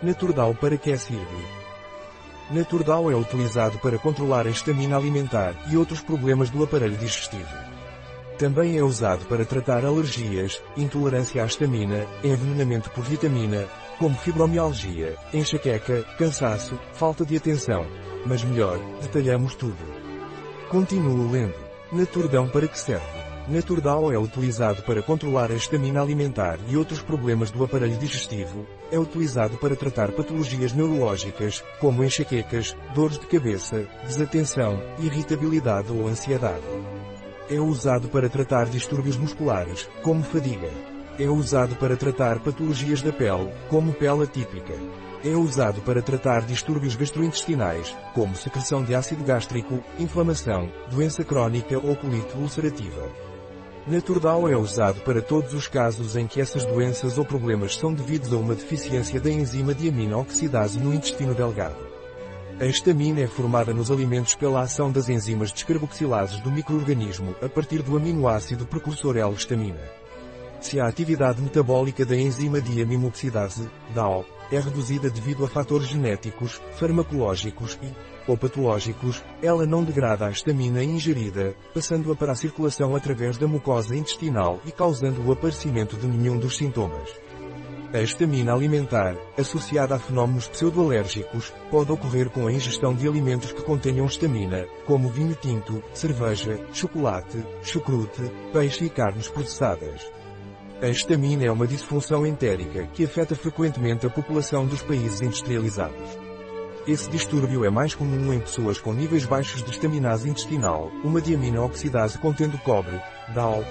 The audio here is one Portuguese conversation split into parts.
Naturdal para que serve? Naturdal é utilizado para controlar a histamina alimentar e outros problemas do aparelho digestivo. Também é usado para tratar alergias, intolerância à histamina, envenenamento por vitamina, como fibromialgia, enxaqueca, cansaço, falta de atenção. Mas melhor, detalhamos tudo. Continuo lendo. Naturdão para que serve? Naturdal é utilizado para controlar a histamina alimentar e outros problemas do aparelho digestivo. É utilizado para tratar patologias neurológicas, como enxaquecas, dores de cabeça, desatenção, irritabilidade ou ansiedade. É usado para tratar distúrbios musculares, como fadiga. É usado para tratar patologias da pele, como pele atípica. É usado para tratar distúrbios gastrointestinais, como secreção de ácido gástrico, inflamação, doença crónica ou colite ulcerativa. Naturdal é usado para todos os casos em que essas doenças ou problemas são devidos a uma deficiência da enzima diamina-oxidase no intestino delgado. A histamina é formada nos alimentos pela ação das enzimas descarboxilases do micro-organismo a partir do aminoácido precursor L-histamina. Se a atividade metabólica da enzima diaminoxidase, DAO, é reduzida devido a fatores genéticos, farmacológicos ou patológicos, ela não degrada a histamina ingerida, passando-a para a circulação através da mucosa intestinal e causando o aparecimento de nenhum dos sintomas. A histamina alimentar, associada a fenómenos pseudoalérgicos, pode ocorrer com a ingestão de alimentos que contenham histamina, como vinho tinto, cerveja, chocolate, chucrute, peixe e carnes processadas. A histamina é uma disfunção entérica que afeta frequentemente a população dos países industrializados. Esse distúrbio é mais comum em pessoas com níveis baixos de estaminase intestinal, uma diamina-oxidase contendo cobre, DAO,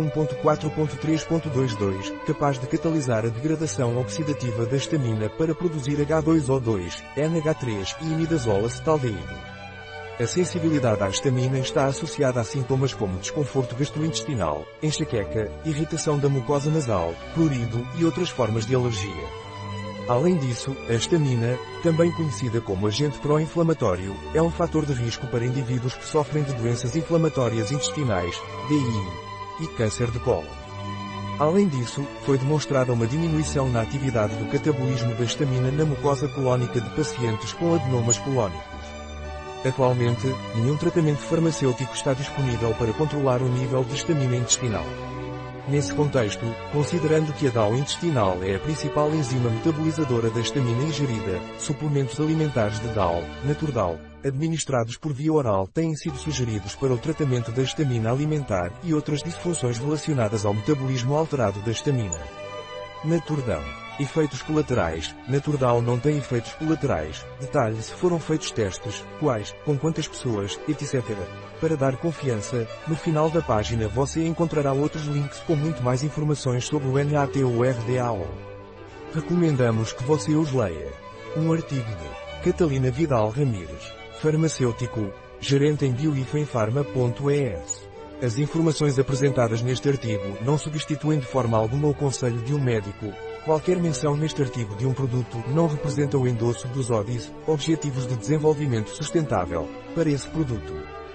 SE1.4.3.22, capaz de catalisar a degradação oxidativa da histamina para produzir H2O2, NH3 e imidazol acetaldeído. A sensibilidade à histamina está associada a sintomas como desconforto gastrointestinal, enxaqueca, irritação da mucosa nasal, prurido e outras formas de alergia. Além disso, a histamina, também conhecida como agente pró-inflamatório, é um fator de risco para indivíduos que sofrem de doenças inflamatórias intestinais, DI, e câncer de cólon. Além disso, foi demonstrada uma diminuição na atividade do catabolismo da histamina na mucosa colónica de pacientes com adenomas colónicos. Atualmente, nenhum tratamento farmacêutico está disponível para controlar o nível de histamina intestinal. Nesse contexto, considerando que a DAO intestinal é a principal enzima metabolizadora da histamina ingerida, suplementos alimentares de DAO, Naturdal, administrados por via oral têm sido sugeridos para o tratamento da histamina alimentar e outras disfunções relacionadas ao metabolismo alterado da histamina. Naturdão. Efeitos colaterais. Naturdal não tem efeitos colaterais. Detalhe se foram feitos testes, quais, com quantas pessoas, etc. Para dar confiança, no final da página você encontrará outros links com muito mais informações sobre o NATORDAO. Recomendamos que você os leia. Um artigo de Catalina Vidal Ramírez, farmacêutico, gerente em bioifenfarma.es. As informações apresentadas neste artigo não substituem de forma alguma o conselho de um médico. Qualquer menção neste artigo de um produto não representa o endosso dos ODIs, Objetivos de Desenvolvimento Sustentável, para esse produto.